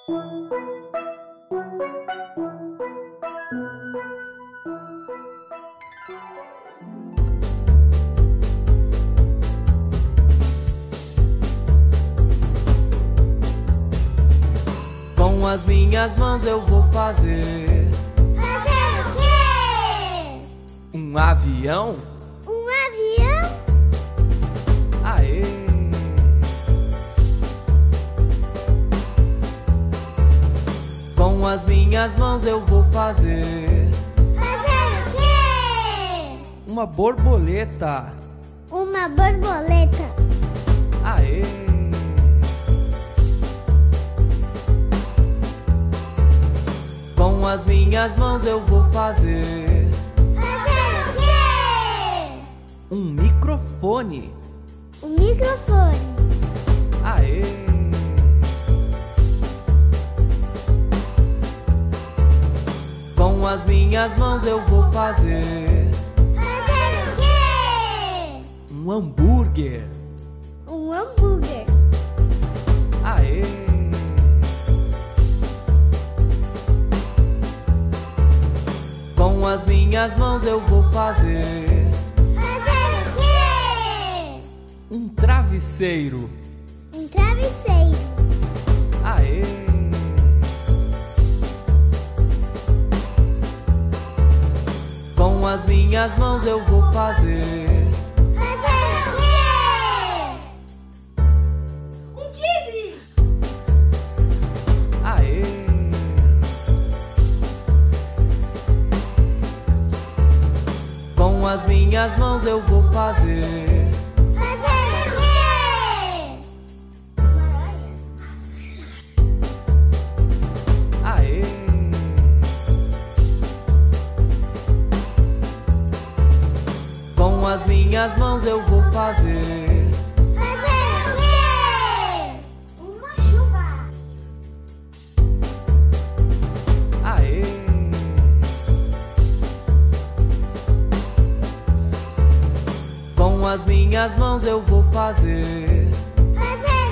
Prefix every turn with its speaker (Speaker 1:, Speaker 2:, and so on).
Speaker 1: Com as minhas mãos eu vou fazer.
Speaker 2: Fazer o quê?
Speaker 1: Um avião?
Speaker 2: Um avião?
Speaker 1: Aê! Com as minhas mãos eu vou fazer.
Speaker 2: Fazer o quê?
Speaker 1: Uma borboleta.
Speaker 2: Uma borboleta.
Speaker 1: Aê! Com as minhas mãos eu vou fazer.
Speaker 2: Fazer o quê?
Speaker 1: Um microfone.
Speaker 2: Um microfone.
Speaker 1: Aê! Com as minhas mãos eu vou fazer.
Speaker 2: Fazer o quê?
Speaker 1: Um hambúrguer.
Speaker 2: Um hambúrguer.
Speaker 1: Aê! Com as minhas mãos eu vou fazer.
Speaker 2: Fazer o quê?
Speaker 1: Um travesseiro.
Speaker 2: Um travesseiro.
Speaker 1: Aê! Com as minhas mãos eu vou fazer.
Speaker 2: Fazer o quê? Um tigre.
Speaker 1: Aê! Com as minhas mãos eu vou fazer.
Speaker 2: Fazer o quê? Uma aranha.
Speaker 1: Aê! Com as minhas mãos eu vou fazer.
Speaker 2: Fazer o quê? Uma chuva.
Speaker 1: Aê! Com as minhas mãos eu vou fazer.
Speaker 2: Fazer